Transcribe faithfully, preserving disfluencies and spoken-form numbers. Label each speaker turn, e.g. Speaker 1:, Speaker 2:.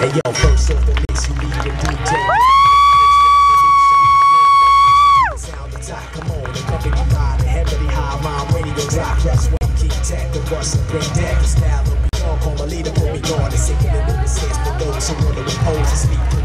Speaker 1: Hey yo, first off the list, you need a D J. Sound attack, come on, the company ride, the heavily high, rhyme radio drop. Plus one key tech, the bus and bring that. The style of me on, call my leader, put me on. The sick in the sense for those who want to impose and sleep.